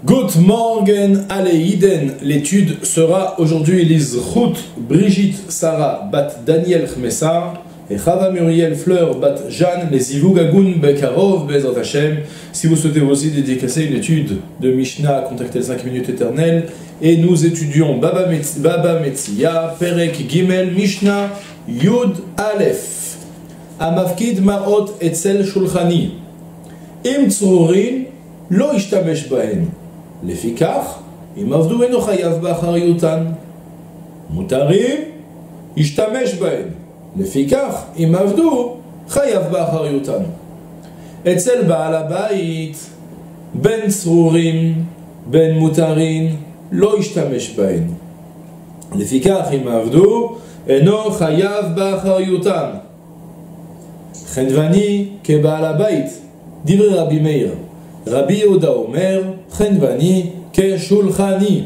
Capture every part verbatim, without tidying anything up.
Good morgen, Aleiden. L'étude sera aujourd'hui Lizrut Brigitte Sarah Bat Daniel Khmessar et Chava Muriel Fleur Bat Jeanne, les Ivugagun Bekarov Bezrat Hashem. Si vous souhaitez aussi dédicacer une étude de Mishnah, contactez les cinq minutes éternelles. Et nous étudions Baba, Metz, Baba Metzia, Perek Gimel, Mishnah, Yud Aleph. Amafkid Ma'ot Etzel Shulchani. Im Tzurin, Lo Ishtamesh Bahen. לפיכך, אם עבדו אינו חייב באחריותן. מותרים, ישתמש בהן. לפיכך, אם עבדו, חייב באחריותן. אצל בעל הבית, בין צרורים, בין מותרים, לא ישתמש בהן. לפיכך, אם עבדו, אינו חייב באחריותן. חנווני כבעל הבית, דברי רבי מאיר. Rabbi Yehuda Omer, Chenvani, Keshulchani.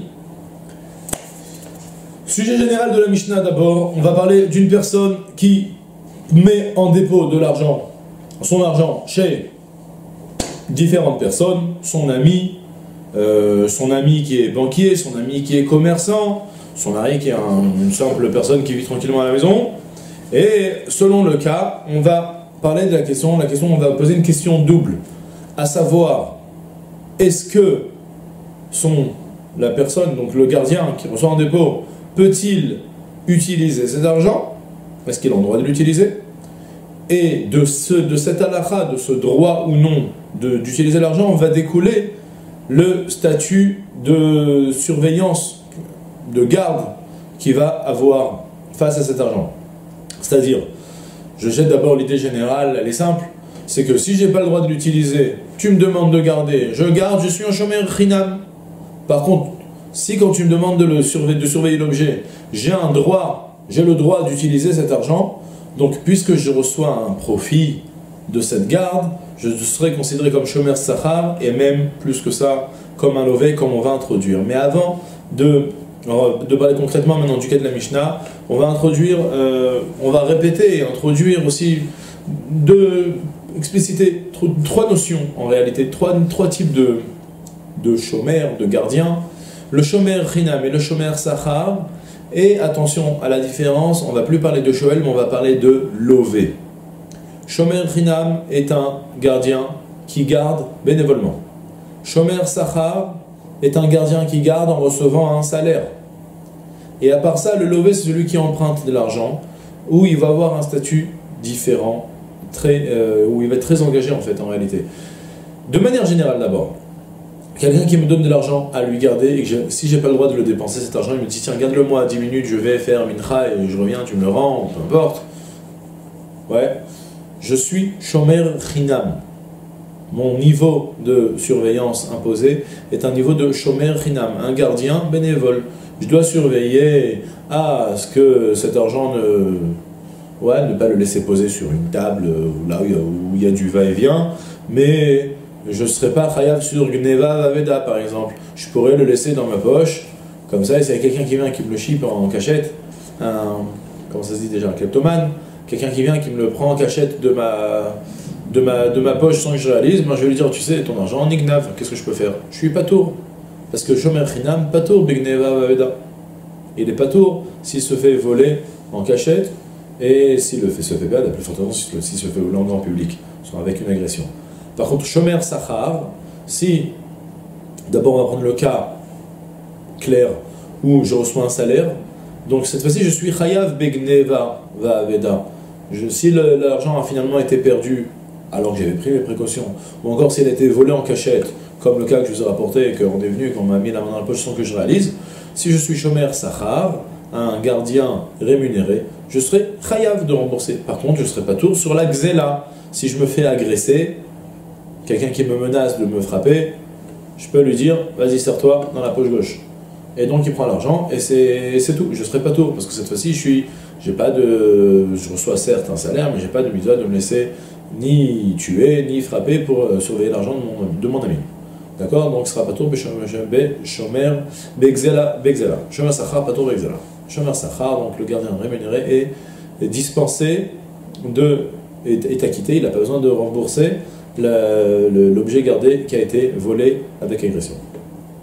Sujet général de la Mishnah d'abord, on va parler d'une personne qui met en dépôt de l'argent, son argent chez différentes personnes, son ami, euh, son ami qui est banquier, son ami qui est commerçant, son ami qui est un, une simple personne qui vit tranquillement à la maison. Et selon le cas, on va parler de la question, la question, on va poser une question double. À savoir, est-ce que son, la personne, donc le gardien qui reçoit un dépôt, peut-il utiliser cet argent? Est-ce qu'il a le droit de l'utiliser? Et de, ce, de cet halakha, de ce droit ou non d'utiliser l'argent, va découler le statut de surveillance, de garde qu'il va avoir face à cet argent. C'est-à-dire, je jette d'abord l'idée générale, elle est simple, c'est que si j'ai pas le droit de l'utiliser, tu me demandes de garder, je garde, je suis un shomer chinam. Par contre, si quand tu me demandes de, le surveiller, de surveiller l'objet, j'ai un droit, j'ai le droit d'utiliser cet argent, donc puisque je reçois un profit de cette garde, je serai considéré comme shomer sachar, et même plus que ça, comme un lové, comme on va introduire. Mais avant de, de parler concrètement maintenant du cas de la Mishnah, on va introduire, euh, on va répéter et introduire aussi deux expliciter trois notions en réalité, trois, trois types de, de shomer, de gardiens, le shomer chinam et le shomer sachar. Et attention à la différence, on ne va plus parler de shoel, mais on va parler de lové. Shomer chinam est un gardien qui garde bénévolement. Shomer sachar est un gardien qui garde en recevant un salaire. Et à part ça, le lové, c'est celui qui emprunte de l'argent, où il va avoir un statut différent. Très, euh, où il va être très engagé en fait en réalité. De manière générale d'abord, quelqu'un qui me donne de l'argent à lui garder et que je, si j'ai pas le droit de le dépenser cet argent, il me dit tiens garde-le-moi à dix minutes, je vais faire mincha et je reviens, tu me le rends, peu importe. Ouais, je suis shomer chinam. Mon niveau de surveillance imposé est un niveau de shomer chinam, un gardien bénévole. Je dois surveiller à ce que cet argent ne Ouais, ne pas le laisser poser sur une table là où il y a du va-et-vient, mais je ne serai pas chayav sur Gneva Vaveda par exemple. Je pourrais le laisser dans ma poche, comme ça, et s'il y a quelqu'un qui vient qui me le chip en cachette, un, comment ça se dit déjà, un kleptomane, quelqu'un qui vient qui me le prend en cachette de ma, de ma, de ma poche sans que je réalise, moi je vais lui dire, tu sais, ton argent en ignav, qu'est-ce que je peux faire? Je suis patour, parce que shomer chinam, patour, Bigneva Vaveda. Il est patour s'il se fait voler en cachette. Et s'il le fait, se fait pas, la plus forte raison, s'il se fait voler en grand public, soit avec une agression. Par contre, shomer sachar, si, d'abord on va prendre le cas clair où je reçois un salaire, donc cette fois-ci je suis chayav begneva va'aveda. Si l'argent a finalement été perdu alors que j'avais pris mes précautions, ou encore s'il a été volé en cachette, comme le cas que je vous ai rapporté, et qu'on est venu, qu'on m'a mis la main dans la poche sans que je réalise, si je suis shomer sachar, un gardien rémunéré, je serai chayav de rembourser. Par contre, je ne serai pas tour sur la xéla. Si je me fais agresser, quelqu'un qui me menace de me frapper, je peux lui dire, vas-y, serre-toi dans la poche gauche. Et donc, il prend l'argent et c'est tout. Je ne serai pas tour parce que cette fois-ci, je suis, j'ai pas de, je reçois certes un salaire, mais j'ai pas de mitzvah de me laisser ni tuer, ni frapper pour euh, surveiller l'argent de mon, de mon ami. D'accord? Donc, ce sera pas tour, shomer, begzela, begzela. Shomer sachar, pas tour, begzela. Shomer sachar, donc le gardien rémunéré, est, est dispensé de, est, est acquitté, il n'a pas besoin de rembourser l'objet gardé qui a été volé avec agression.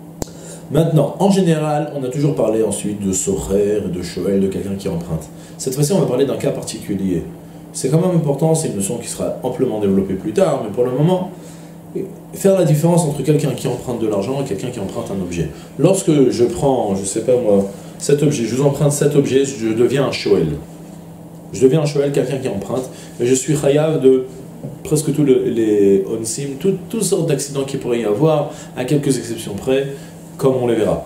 Maintenant, en général, on a toujours parlé ensuite de Socher, de Shoel, de quelqu'un qui emprunte. Cette fois-ci, on va parler d'un cas particulier. C'est quand même important, c'est une notion qui sera amplement développée plus tard, mais pour le moment, faire la différence entre quelqu'un qui emprunte de l'argent et quelqu'un qui emprunte un objet. Lorsque je prends, je sais pas moi, cet objet, je vous emprunte cet objet, je deviens un Shoel. Je deviens un Shoel, quelqu'un qui emprunte, et je suis chayav de presque tous le, les onsim, tout, toutes sortes d'accidents qu'il pourrait y avoir, à quelques exceptions près, comme on les verra.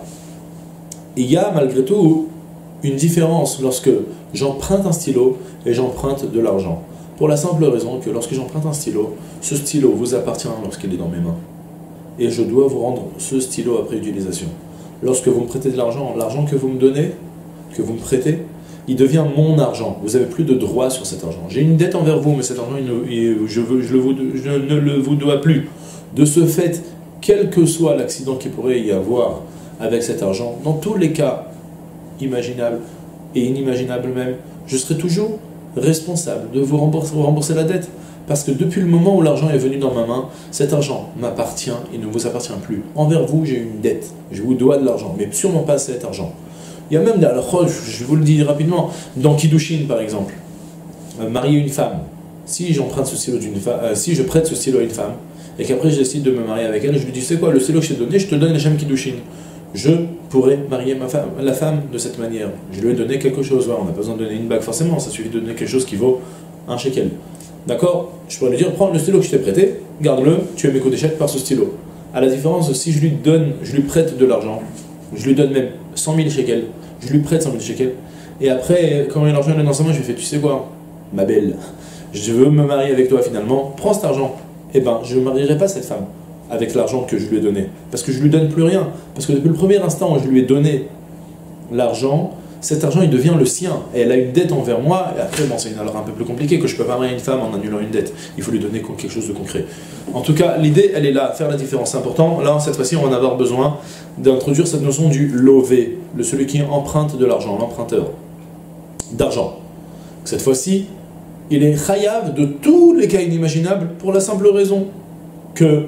Il y a malgré tout une différence lorsque j'emprunte un stylo et j'emprunte de l'argent. Pour la simple raison que lorsque j'emprunte un stylo, ce stylo vous appartient lorsqu'il est dans mes mains. Et je dois vous rendre ce stylo après utilisation. Lorsque vous me prêtez de l'argent, l'argent que vous me donnez, que vous me prêtez, il devient mon argent. Vous n'avez plus de droit sur cet argent. J'ai une dette envers vous, mais cet argent, il, il, je, veux, je, le, je ne le vous dois plus. De ce fait, quel que soit l'accident qu'il pourrait y avoir avec cet argent, dans tous les cas imaginables et inimaginables même, je serai toujours responsable de vous rembourser, vous rembourser la dette. Parce que depuis le moment où l'argent est venu dans ma main, cet argent m'appartient, il ne vous appartient plus. Envers vous, j'ai une dette, je vous dois de l'argent, mais sûrement pas cet argent. Il y a même, je vous le dis rapidement, dans Kiddushin par exemple, euh, marier une femme. Si j'emprunte ce stylo d'une femme, euh, si je prête ce stylo à une femme, et qu'après je décide de me marier avec elle, je lui dis, c'est quoi, le stylo que je t'ai donné, je te donne les Shem Kiddushin. Je pourrais marier ma femme, la femme de cette manière. Je lui ai donné quelque chose. Ouais, on n'a pas besoin de donner une bague forcément, ça suffit de donner quelque chose qui vaut un shekel. D'accord? Je pourrais lui dire, prends le stylo que je t'ai prêté, garde-le, tu es mes coups d'échec par ce stylo. À la différence, si je lui donne, je lui prête de l'argent, je lui donne même cent mille shekels, je lui prête cent mille shekels, et après, quand l'argent est dans sa main, je lui fais, tu sais quoi, ma belle, je veux me marier avec toi finalement, prends cet argent. Eh ben, je ne marierai pas cette femme avec l'argent que je lui ai donné, parce que je lui donne plus rien, parce que depuis le premier instant où je lui ai donné l'argent, cet argent il devient le sien, et elle a une dette envers moi, et après bon, c'est une alors un peu plus compliqué, que je peux pas marier une femme en annulant une dette, il faut lui donner quelque chose de concret. En tout cas, l'idée elle est là, faire la différence, c'est important. Là, cette fois-ci, on va en avoir besoin d'introduire cette notion du lové, le celui qui emprunte de l'argent, l'emprunteur d'argent. Cette fois-ci, il est chayav de tous les cas inimaginables pour la simple raison que,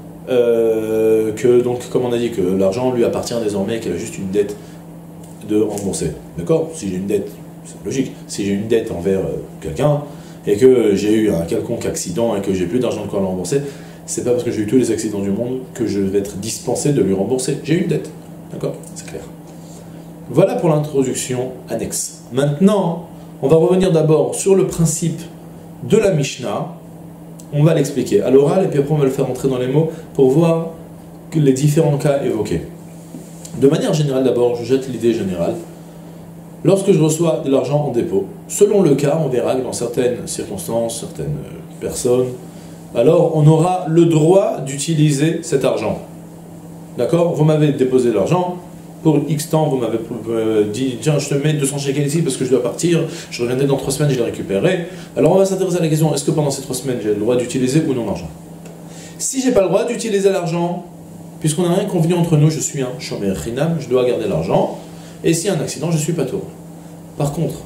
euh, que donc, comme on a dit, que l'argent lui appartient désormais, qu'elle a juste une dette de rembourser. D'accord? Si j'ai une dette, c'est logique. Si j'ai une dette envers euh, quelqu'un et que j'ai eu un quelconque accident et que j'ai plus d'argent de quoi le rembourser, c'est pas parce que j'ai eu tous les accidents du monde que je vais être dispensé de lui rembourser. J'ai une dette. D'accord? C'est clair. Voilà pour l'introduction annexe. Maintenant, on va revenir d'abord sur le principe de la Mishnah. On va l'expliquer à l'oral et puis après on va le faire entrer dans les mots pour voir les différents cas évoqués. De manière générale, d'abord, je jette l'idée générale. Lorsque je reçois de l'argent en dépôt, selon le cas, on verra que dans certaines circonstances, certaines personnes, alors on aura le droit d'utiliser cet argent. D'accord? Vous m'avez déposé de l'argent, pour X temps, vous m'avez dit, tiens, je te mets deux cents shekels ici parce que je dois partir, je reviendrai dans trois semaines, je les récupérerai. Alors on va s'intéresser à la question, est-ce que pendant ces trois semaines, j'ai le droit d'utiliser ou non l'argent? Si j'ai pas le droit d'utiliser l'argent, puisqu'on n'a rien convenu entre nous, je suis un shomer chinam, je dois garder l'argent, et s'il y a un accident, je suis pas tour. Par contre,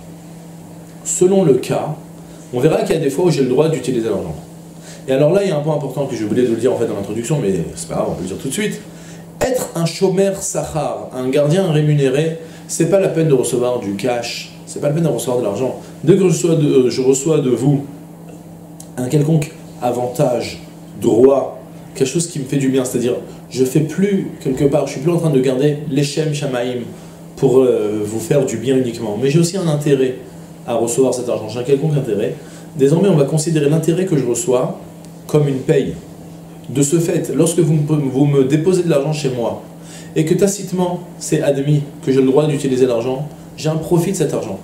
selon le cas, on verra qu'il y a des fois où j'ai le droit d'utiliser l'argent. Et alors là, il y a un point important que j'ai oublié de le dire en fait dans l'introduction, mais c'est pas grave, on peut le dire tout de suite. Être un shomer sachar, un gardien rémunéré, c'est pas la peine de recevoir du cash, c'est pas la peine de recevoir de l'argent. Dès que je reçois de, euh, je reçois de vous un quelconque avantage, droit, quelque chose qui me fait du bien, c'est-à-dire je fais plus quelque part, je suis plus en train de garder l'Echem Shamaim pour euh, vous faire du bien uniquement, mais j'ai aussi un intérêt à recevoir cet argent, j'ai un quelconque intérêt. Désormais, on va considérer l'intérêt que je reçois comme une paye. De ce fait, lorsque vous me, vous me déposez de l'argent chez moi et que tacitement c'est admis que j'ai le droit d'utiliser l'argent, j'ai un profit de cet argent.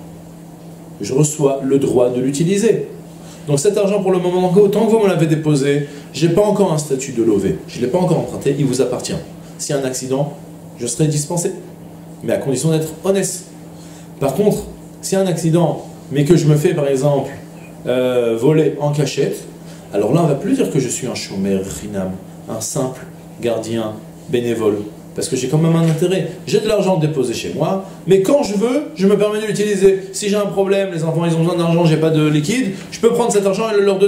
Je reçois le droit de l'utiliser. Donc cet argent, pour le moment, tant que vous me l'avez déposé, je n'ai pas encore un statut de lové. Je ne l'ai pas encore emprunté, il vous appartient. S'il y a un accident, je serai dispensé. Mais à condition d'être honnête. Par contre, s'il y a un accident, mais que je me fais par exemple euh, voler en cachette, alors là on ne va plus dire que je suis un shomer chinam, un simple gardien bénévole. Parce que j'ai quand même un intérêt. J'ai de l'argent déposé chez moi, mais quand je veux, je me permets de l'utiliser. Si j'ai un problème, les enfants ils ont besoin d'argent, j'ai pas de liquide, je peux prendre cet argent et le leur donner.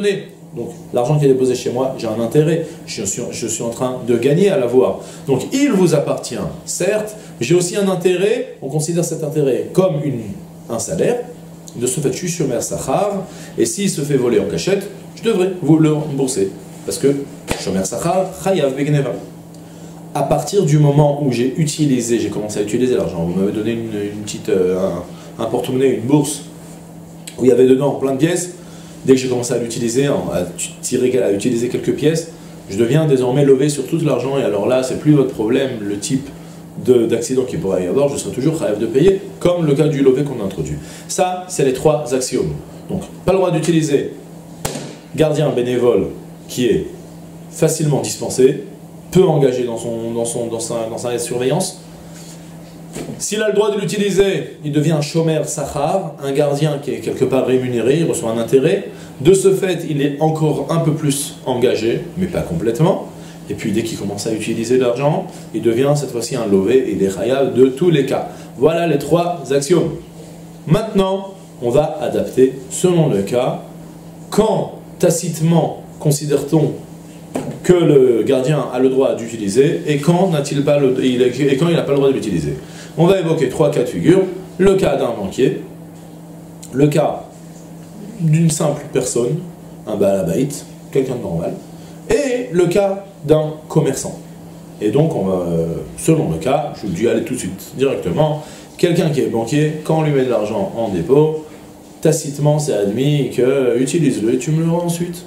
Donc l'argent qui est déposé chez moi, j'ai un intérêt, je suis, je suis en train de gagner à l'avoir. Donc il vous appartient, certes, j'ai aussi un intérêt, on considère cet intérêt comme une, un salaire. De ce fait, je suis shomer sachar, et s'il se fait voler en cachette, je devrais vous le rembourser. Parce que shomer sachar, chayav begneva. À partir du moment où j'ai utilisé, j'ai commencé à utiliser l'argent, vous m'avez donné une, une petite, euh, un, un porte-monnaie, une bourse, où il y avait dedans plein de pièces. Dès que j'ai commencé à l'utiliser, à tirer, à utiliser quelques pièces, je deviens désormais lové sur tout l'argent. Et alors là, c'est plus votre problème, le type d'accident qu'il pourrait y avoir, je serai toujours chayav de payer, comme le cas du lové qu'on a introduit. Ça, c'est les trois axiomes. Donc, pas le droit d'utiliser gardien bénévole qui est facilement dispensé, peu engagé dans, son, dans, son, dans, sa, dans sa surveillance. S'il a le droit de l'utiliser, il devient un shomer sachar, un gardien qui est quelque part rémunéré, il reçoit un intérêt. De ce fait, il est encore un peu plus engagé, mais pas complètement. Et puis dès qu'il commence à utiliser l'argent, il devient cette fois-ci un lové et il est chayav de tous les cas. Voilà les trois axiomes. Maintenant, on va adapter selon le cas. Quand tacitement considère-t-on que le gardien a le droit d'utiliser et quand n'a-t-il pas le, il, et quand il n'a pas le droit de l'utiliser. On va évoquer trois cas de figure. Le cas d'un banquier, le cas d'une simple personne, un balabait, quelqu'un de normal, et le cas d'un commerçant. Et donc, on va, selon le cas, je vous dis aller tout de suite directement, quelqu'un qui est banquier, quand on lui met de l'argent en dépôt, tacitement c'est admis que utilise-le et tu me le rends ensuite.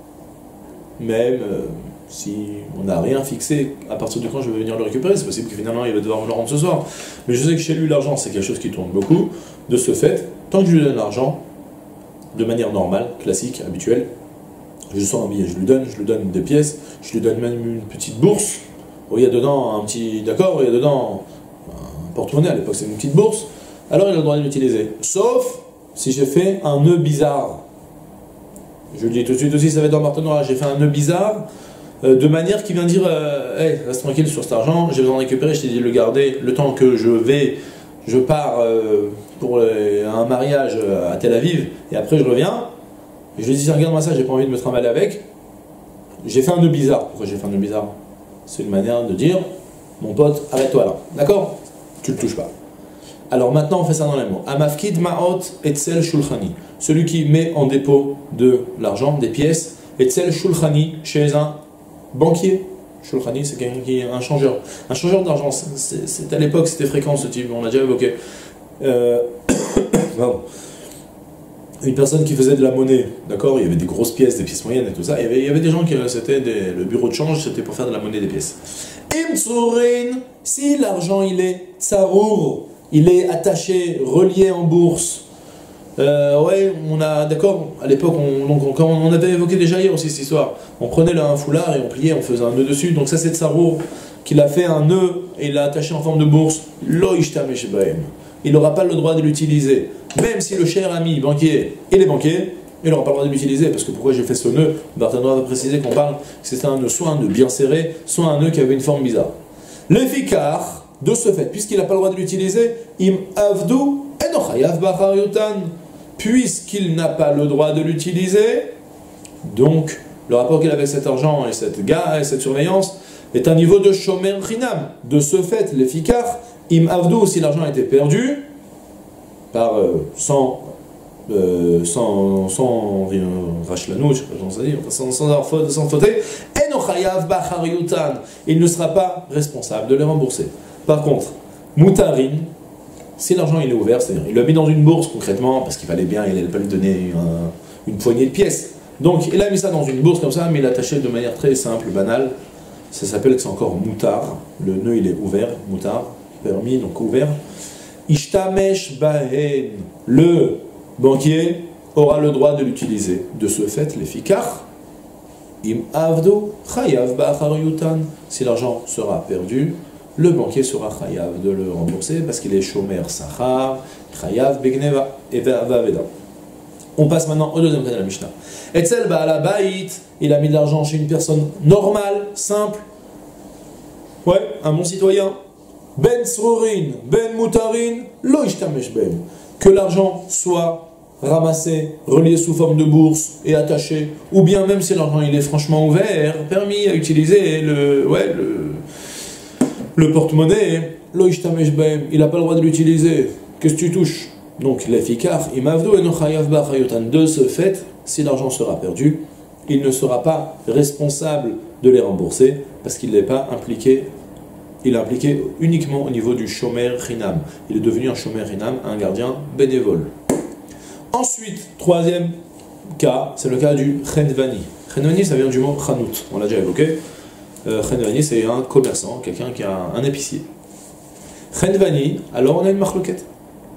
Même euh, si on n'a rien fixé à partir de quand je vais venir le récupérer, c'est possible que finalement il va devoir me le rendre ce soir. Mais je sais que chez lui l'argent c'est quelque chose qui tourne beaucoup. De ce fait, tant que je lui donne l'argent, de manière normale, classique, habituelle, je sors un billet, je lui donne, je lui donne des pièces, je lui donne même une petite bourse, où il y a dedans un petit, d'accord, il y a dedans un porte-monnaie, à l'époque c'est une petite bourse, alors il a le droit de l'utiliser. Sauf si j'ai fait un nœud bizarre. Je le dis tout de suite aussi, ça va être dans le partenariat. J'ai fait un nœud bizarre, euh, de manière qui vient dire euh, hey, reste tranquille sur cet argent, j'ai besoin de récupérer, je t'ai dit de le garder le temps que je vais, je pars euh, pour euh, un mariage à Tel Aviv, et après je reviens. Et je lui dis regarde-moi ça, j'ai pas envie de me trimballer avec. J'ai fait un nœud bizarre. Pourquoi j'ai fait un nœud bizarre? C'est une manière de dire mon pote, arrête-toi là. D'accord? Tu le touches pas. Alors maintenant, on fait ça dans les mots. Amafkid ma'ot etzel shulchani. Celui qui met en dépôt de l'argent, des pièces, etzel shulchani, chez un banquier. Shulchani, c'est quelqu'un qui est un changeur. Un changeur d'argent. C'est à l'époque, c'était fréquent ce type, on l'a déjà évoqué. Euh... Pardon. Une personne qui faisait de la monnaie, d'accord? Il y avait des grosses pièces, des pièces moyennes et tout ça. Il y avait, il y avait des gens qui, c'était des, le bureau de change, c'était pour faire de la monnaie des pièces. Imtsurin, si l'argent il est tsarour, il est attaché, relié en bourse. Euh, ouais, on a, d'accord, à l'époque, on, on, on avait évoqué déjà hier aussi cette histoire. On prenait là un foulard et on pliait, on faisait un nœud dessus. Donc ça c'est tsarour, qu'il a fait un nœud et il l'a attaché en forme de bourse. Lo ishtamesh bahem. Il n'aura pas le droit de l'utiliser. Même si le cher ami banquier, il est banquier, il n'aura pas le droit de l'utiliser. Parce que pourquoi j'ai fait ce nœud? Barthénois va préciser qu'on parle que c'était un nœud, soit un nœud bien serré, soit un nœud qui avait une forme bizarre. Le fikar, de ce fait, puisqu'il n'a pas le droit de l'utiliser, im avdu enochayav bachar yutan. Puisqu'il n'a pas le droit de l'utiliser, donc le rapport qu'il a avec cet argent et cette gars et cette surveillance est un niveau de shomer chinam. De ce fait, le fikar, im avdu, si l'argent a été perdu, par euh, sans, euh, sans, sans rien, rachlanou, je sais pas comment ça dit, sans, sans avoir faute, sans fauter, enochayav bachar yutan, il ne sera pas responsable de les rembourser. Par contre, mutarin, si l'argent il est ouvert, c'est-à-dire il l'a mis dans une bourse concrètement, parce qu'il fallait bien, il n'allait pas lui donner un, une poignée de pièces. Donc il a mis ça dans une bourse comme ça, mais il l'a attaché de manière très simple, banale. Ça s'appelle que c'est encore moutar. Le nœud il est ouvert, moutar, permis, donc ouvert. Ishtamesh bahen, le banquier aura le droit de l'utiliser. De ce fait, les fikar, im avdo, chayav ba'achar yutan. Si l'argent sera perdu, le banquier sera chayav de le rembourser parce qu'il est shomer sachar, chayav begneva et vaveda. On passe maintenant au deuxième cas de la Mishnah. Etzel ba'alabait, il a mis de l'argent chez une personne normale, simple, ouais, un bon citoyen. Ben srurin, ben mutarin, lo ishtamesh ben. Que l'argent soit ramassé, relié sous forme de bourse et attaché, ou bien même si l'argent il est franchement ouvert, permis à utiliser le, ouais, le, le porte-monnaie, lo ishtamesh bahem, il n'a pas le droit de l'utiliser. Qu'est-ce que tu touches? Donc l'effikar, imavdo eno chayav ba chayotan. De ce fait, si l'argent sera perdu, il ne sera pas responsable de les rembourser parce qu'il n'est pas impliqué. Il est impliqué uniquement au niveau du shomer chinam. Il est devenu un shomer chinam, un gardien bénévole. Ensuite, troisième cas, c'est le cas du chenvani. Chenvani, ça vient du mot chanout, on l'a déjà évoqué. Euh, chenvani, c'est un commerçant, quelqu'un qui a un, un épicier. Chenvani, alors on a une marloquette.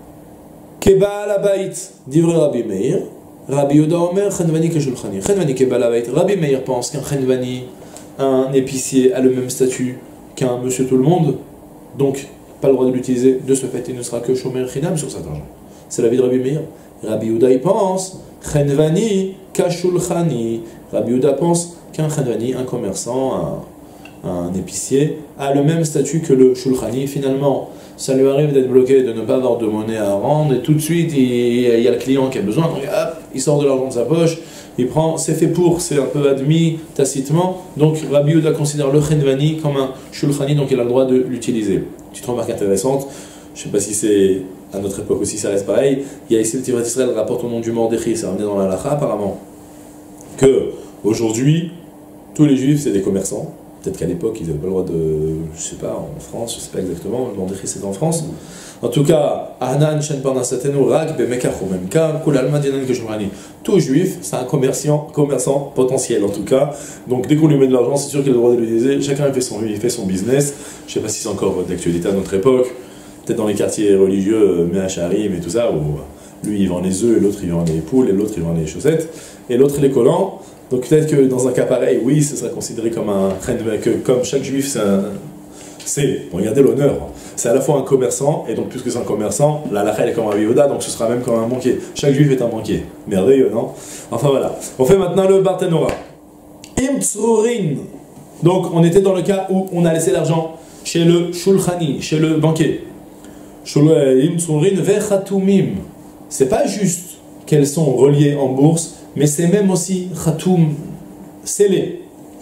Keba la bait, divrei Rabbi Meir. Rabbi Yehuda Omer, chenvani que shulchani. Chenvani keba la bait. Rabbi Meir pense qu'un chenvani, un épicier, a le même statut qu'un monsieur tout le monde, donc pas le droit de l'utiliser. De ce fait, il ne sera que shomer chinam sur cet argent. C'est l'avis de Rabbi Meir. Rabbi Yehuda y pense, chenvani kashulchani. Rabbi Yehuda pense qu'un chenvani, un commerçant, un, un épicier, a le même statut que le shulchani. Finalement, ça lui arrive d'être bloqué, de ne pas avoir de monnaie à rendre, et tout de suite, il, il y a le client qui a besoin, donc hop, il sort de l'argent de sa poche, il prend, c'est fait pour, c'est un peu admis tacitement, donc Rabbi Yehuda considère le chenvani comme un shulchani, donc il a le droit de l'utiliser. Petite remarque intéressante, je ne sais pas si c'est à notre époque aussi ça reste pareil, il y a ici le Tivrat Israël rapporte au nom du Mordechai, c'est ramené dans la Halacha apparemment, que aujourd'hui, tous les juifs c'est des commerçants. Peut-être qu'à l'époque, ils n'avaient pas le droit de... Je sais pas, en France, je sais pas exactement, le Mordechai c'est en France. En tout cas, Ahnan, Shen Parnasatenu, Rak, Bemekach, Memka, Kul Alma, Dinan, Keshurani. Tout juif, c'est un commerçant, commerçant potentiel en tout cas. Donc dès qu'on lui met de l'argent, c'est sûr qu'il a le droit de l'utiliser. Chacun fait son, il fait son business. Je sais pas si c'est encore d'actualité à notre époque. Peut-être dans les quartiers religieux, Mehacharim et tout ça, où lui il vend les œufs, et l'autre il vend les poules, et l'autre il vend les chaussettes, et l'autre les collants. Donc peut-être que dans un cas pareil, oui, ce serait considéré comme un que comme chaque juif, c'est, un, c'est regardez l'honneur, c'est à la fois un commerçant, et donc puisque c'est un commerçant, la halakha est comme un Yehuda, donc ce sera même comme un banquier. Chaque juif est un banquier. Merveilleux, non? Enfin voilà. On fait maintenant le Barthénora. Imtsurin. Donc on était dans le cas où on a laissé l'argent chez le shulchani, chez le banquier. Imtsurin vechatumim. C'est pas juste qu'elles sont reliées en bourse, mais c'est même aussi khatoum, scellé,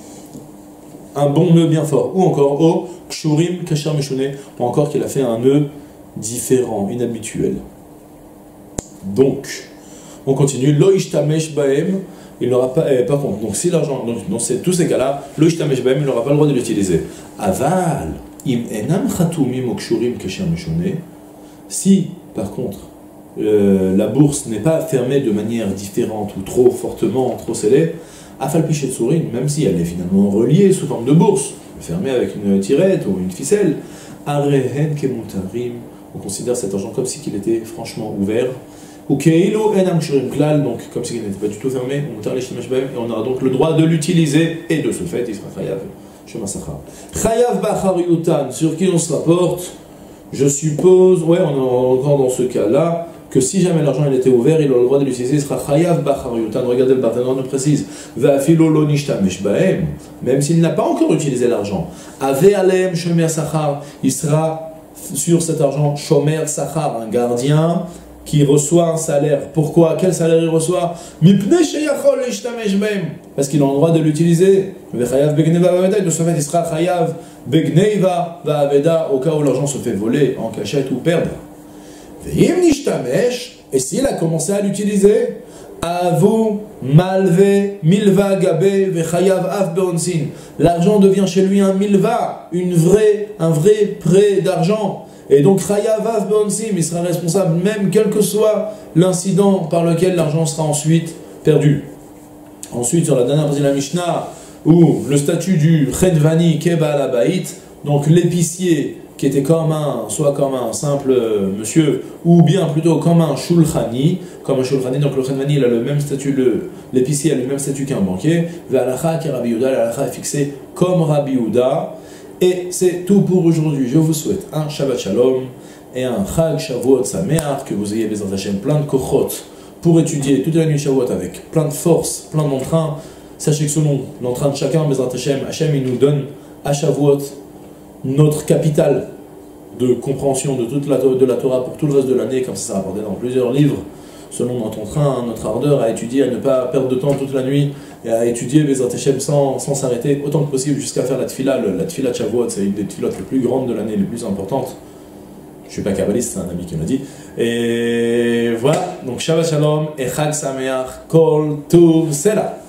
un bon nœud bien fort, ou encore o kshurim kasher meshune, ou encore qu'il a fait un nœud différent, inhabituel. Donc, on continue, lo ishtamesh bahem, il n'aura pas, eh, par contre, donc si l'argent, donc dans ces, tous ces cas-là, lo ishtamesh bahem, il n'aura pas le droit de l'utiliser. Aval, im enam khatumim o kshurim kasher meshune, si, par contre, Euh, la bourse n'est pas fermée de manière différente ou trop fortement, trop scellée, afalpichet sourin, même si elle est finalement reliée sous forme de bourse, fermée avec une tirette ou une ficelle, arehen kemutarim, on considère cet argent comme si il était franchement ouvert, ou keilo enam kshurim klal, donc comme si il n'était pas du tout fermé, on mutar leshtimesh bahem, et on aura donc le droit de l'utiliser, et de ce fait, il sera chayav, shema sachar. Chayav bachar yutan, sur qui on se rapporte, je suppose, ouais, on est encore dans ce cas-là, que si jamais l'argent il était ouvert, il a le droit de l'utiliser, il sera chayav bachar yutan. Regardez le Barthénora nous précise, ve'afilo lo nishtamesh bahem, même s'il n'a pas encore utilisé l'argent, ave alem shomer sachar, il sera sur cet argent shomer sachar, un gardien qui reçoit un salaire. Pourquoi? Quel salaire il reçoit? Mipnei sheyachol nishtamesh bahem, parce qu'il a le droit de l'utiliser. Ve'chayav begneva va'aveda, de ce fait il sera chayav begneva va'aveda au cas où l'argent se fait voler en cachette ou perdre. Et s'il a commencé à l'utiliser, Avu malve milva gabe vechayav af beonsin. L'argent devient chez lui un milva, une vraie, un vrai prêt d'argent. Et donc chayav af beonsin, il sera responsable même quel que soit l'incident par lequel l'argent sera ensuite perdu. Ensuite, sur la dernière partie de la Mishnah, où le statut du chenvani keba al bait, donc l'épicier qui était comme un, soit comme un simple euh, monsieur, ou bien plutôt comme un shulchani, comme un shulchani, donc le chenvani il a le même statut, le, l'épicier a le même statut qu'un banquier, ve'alacha ki Rabbi Yehuda, l'alacha est fixée comme Rabbi Yehuda, et c'est tout pour aujourd'hui. Je vous souhaite un Shabbat Shalom et un Chag Shavuot Sameach, que vous ayez Bezrat Hashem plein de kochot pour étudier toute la nuit Shavuot avec plein de force, plein d'entrain. Sachez que selon l'entrain de chacun, Bezrat Hashem, Hashem il nous donne à Shavuot notre capital de compréhension de toute la, de la Torah pour tout le reste de l'année, comme ça c'est rapporté dans plusieurs livres selon notre train, notre ardeur, à étudier, à ne pas perdre de temps toute la nuit, et à étudier Bezrat Hashem sans sans s'arrêter, autant que possible, jusqu'à faire la tfila. La tfila de Shavuot, c'est une des tfilotes les plus grandes de l'année, les plus importantes. Je suis pas kabbaliste, c'est un ami qui m'a dit. Et voilà, donc Shabbat Shalom, et Chag Sameach, Kol Tuv Sela.